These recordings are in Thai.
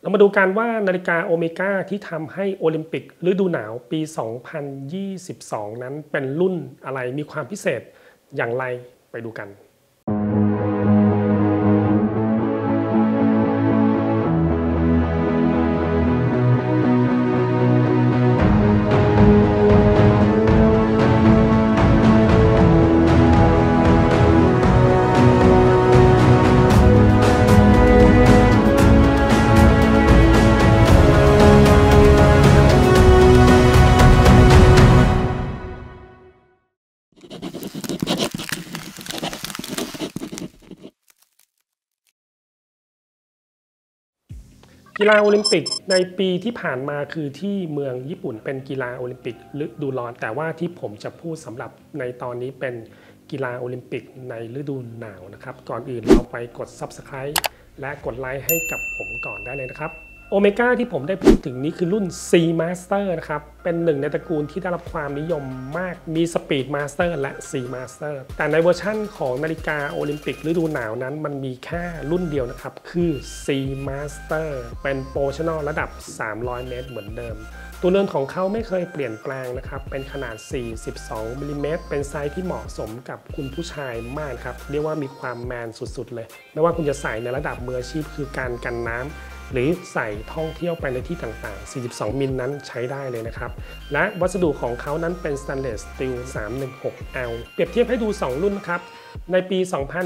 เรามาดูกันว่านาฬิกาโอเมก้าที่ทำให้โอลิมปิกฤดูหนาวปี 2022 นั้นเป็นรุ่นอะไรมีความพิเศษอย่างไรไปดูกันกีฬาโอลิมปิกในปีที่ผ่านมาคือที่เมืองญี่ปุ่นเป็นกีฬาโอลิมปิกฤดูร้อนแต่ว่าที่ผมจะพูดสำหรับในตอนนี้เป็นกีฬาโอลิมปิกในฤดูหนาวนะครับก่อนอื่นเราไปกด Subscribe และกดไลค์ให้กับผมก่อนได้เลยนะครับโอเมก้าที่ผมได้พูดถึงนี้คือรุ่น C Master นะครับเป็นหนึ่งในตระกูลที่ได้รับความนิยมมากมี Speed Master และ C Master แต่ในเวอร์ชั่นของนาฬิกาโอลิมปิกฤดูหนาวนั้นมันมีแค่รุ่นเดียวนะครับคือ C Master เป็นโปรชั่นอลระดับ300 เมตรเหมือนเดิมตัวเรือนของเขาไม่เคยเปลี่ยนแปลงนะครับเป็นขนาด42มิลลิเมตรเป็นไซส์ที่เหมาะสมกับคุณผู้ชายมากครับเรียกว่ามีความแมนสุดๆเลยไม่ว่าคุณจะใส่ในระดับมืออาชีพคือการกันน้ำหรือใส่ท่องเที่ยวไปในที่ต่างๆ42มิลนั้นใช้ได้เลยนะครับและวัสดุของเขานั้นเป็น Stainless Steel 316L เปรียบเทียบให้ดู 2 รุ่นครับในปี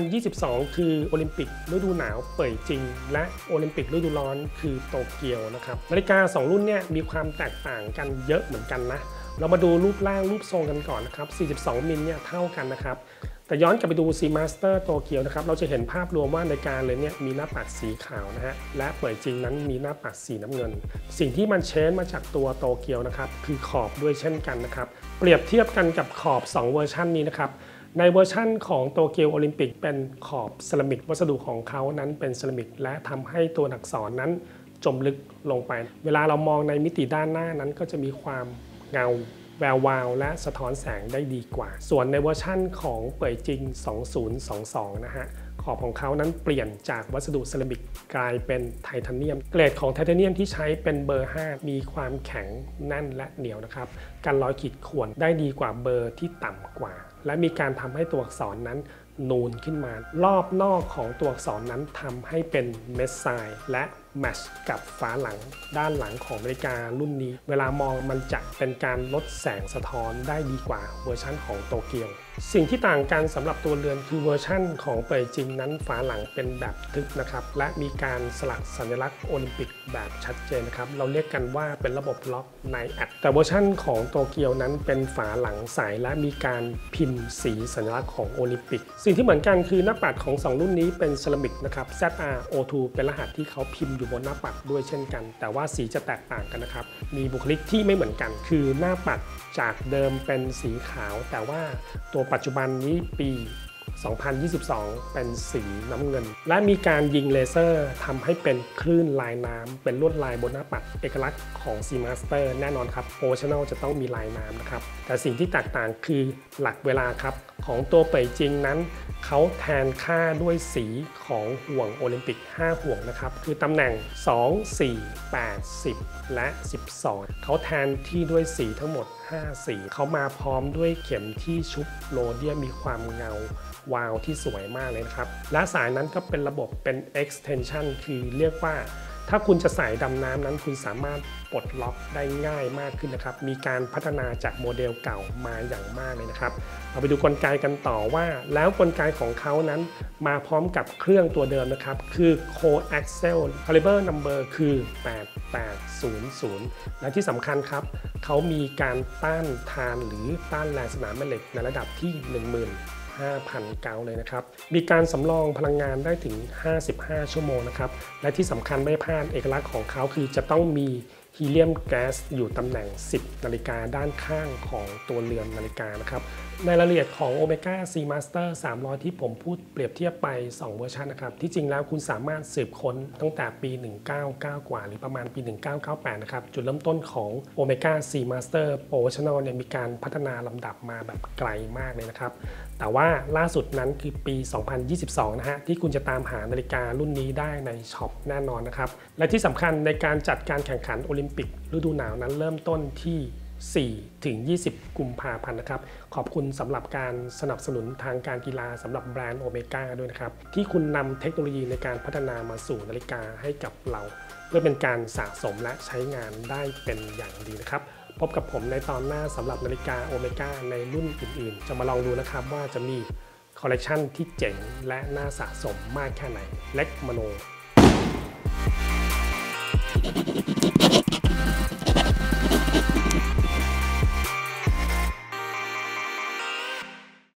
2022 คือโอลิมปิกฤดูหนาวเป่ยจิงและโอลิมปิกฤดูร้อนคือโตเกียวนะครับนาฬิกา 2 รุ่นเนี่ยมีความแตกต่างกันเยอะเหมือนกันนะเรามาดูรูปร่างรูปทรงกันก่อนนะครับ42มิลเนี่ยเท่ากันนะครับแต่ย้อนกลับไปดู C Master โตเกียวนะครับเราจะเห็นภาพรวมว่านาฬิกาเลยเนี่ยมีหน้าปัดสีขาวนะฮะและเป่ยจิงนั้นมีหน้าปัดสีน้ำเงินสิ่งที่มันเชนมาจากตัวโตเกียวนะครับคือขอบด้วยเช่นกันนะครับเปรียบเทียบกันกับขอบ2เวอร์ชันนี้นะครับในเวอร์ชั่นของโตเกียวโอลิมปิกเป็นขอบเซรามิกวัสดุของเขานั้นเป็นเซรามิกและทำให้ตัวอักษรนั้นจมลึกลงไปเวลาเรามองในมิติด้านหน้านั้นก็จะมีความเงาแวววาวและสะท้อนแสงได้ดีกว่าส่วนในเวอร์ชั่นของเป่ยจิง2022นะฮะขอบของเขานั้นเปลี่ยนจากวัสดุเซรามิกกลายเป็นไทเทเนียมเกรดของไทเทเนียมที่ใช้เป็นเบอร์ 5มีความแข็งแน่นและเหนียวนะครับกันรอยขีดข่วนได้ดีกว่าเบอร์ที่ต่ำกว่าและมีการทำให้ตัวอักษรนั้นนูนขึ้นมารอบนอกของตัวอักษรนั้นทำให้เป็นเม็ดทรายและแมชกับฝาหลังด้านหลังของนาฬิการุ่นนี้เวลามองมันจะเป็นการลดแสงสะท้อนได้ดีกว่าเวอร์ชั่นของโตเกียวสิ่งที่ต่างกันสำหรับตัวเรือนคือเวอร์ชั่นของเป่ยจิงนั้นฝาหลังเป็นแบบทึบนะครับและมีการสลักสัญลักษณ์โอลิมปิกแบบชัดเจนนะครับเราเรียกกันว่าเป็นระบบล็อกในแอปแต่เวอร์ชั่นของโตเกียวนั้นเป็นฝาหลังใสและมีการพิมพ์สีสัญลักษณ์ของโอลิมปิกสิ่งที่เหมือนกันคือหน้าปัดของ2รุ่นนี้เป็นเซรามิกนะครับ ZR02 เป็นรหัสที่เขาพิมพ์อยู่บนหน้าปัดด้วยเช่นกันแต่ว่าสีจะแตกต่างกันนะครับมีบุคลิกที่ไม่เหมือนกันคือหน้าปัดจากเดิมเป็นสีขาวแต่ว่าตัวปัจจุบันนี้ปี 2022 เป็นสีน้ำเงินและมีการยิงเลเซอร์ทำให้เป็นคลื่นลายน้ำเป็นลวดลายบนหน้าปัดเอกลักษณ์ของ C Master แน่นอนครับโปรชั่นอลจะต้องมีลายน้ำนะครับแต่สิ่งที่แตกต่างคือหลักเวลาครับของตัวเป่ยจิงนั้นเขาแทนค่าด้วยสีของห่วงโอลิมปิก5ห่วงนะครับคือตำแหน่ง2 4 8 10และ12เขาแทนที่ด้วยสีทั้งหมด5สีเขามาพร้อมด้วยเข็มที่ชุบโรเดียมมีความเงาวาวที่สวยมากเลยนะครับและสายนั้นก็เป็นระบบเป็น extension คือเรียกว่าถ้าคุณจะใส่ดำน้ำนั้นคุณสามารถปลดล็อกได้ง่ายมากขึ้นนะครับมีการพัฒนาจากโมเดลเก่ามาอย่างมากเลยนะครับเราไปดูกลไกกันต่อว่าแล้วกลไกของเขานั้นมาพร้อมกับเครื่องตัวเดิมนะครับคือ coaxial caliber number คือ 8800และที่สำคัญครับเขามีการต้านทานหรือต้านแรงสนามแม่เหล็กในระดับที่ 5,000 เกาเลยนะครับมีการสำรองพลังงานได้ถึง55 ชั่วโมงนะครับและที่สำคัญไม่พลาดเอกลักษณ์ของเขาคือจะต้องมีฮีเลียมแก๊สอยู่ตำแหน่ง 10 นาฬิกาด้านข้างของตัวเรือนนาฬิกานะครับในรายละเอียดของ Omega Seamaster 300 ที่ผมพูดเปรียบเทียบไป 2 เวอร์ชันนะครับที่จริงแล้วคุณสามารถสืบค้นตั้งแต่ปี 199 กว่าหรือประมาณปี 1998 นะครับจุดเริ่มต้นของ Omega Seamaster Professional เนี่ยมีการพัฒนาลำดับมาแบบไกลมากเลยนะครับแต่ว่าล่าสุดนั้นคือปี 2022 นะฮะที่คุณจะตามหานาฬิการุ่นนี้ได้ในช็อปแน่นอนนะครับและที่สำคัญในการจัดการแข่งขันโอลิมปิกฤดูหนาวนั้นเริ่มต้นที่4 ถึง 20 กุมภาพันธ์นะครับขอบคุณสำหรับการสนับสนุนทางการกีฬาสำหรับแบรนด์โอเมก้าด้วยนะครับที่คุณนำเทคโนโลยีในการพัฒนามาสู่นาฬิกาให้กับเราเพื่อเป็นการสะสมและใช้งานได้เป็นอย่างดีนะครับพบกับผมในตอนหน้าสำหรับนาฬิกาโอเมก้าในรุ่นอื่นๆจะมาลองดูนะครับว่าจะมีคอลเลกชันที่เจ๋งและน่าสะสมมากแค่ไหนเล็กมโน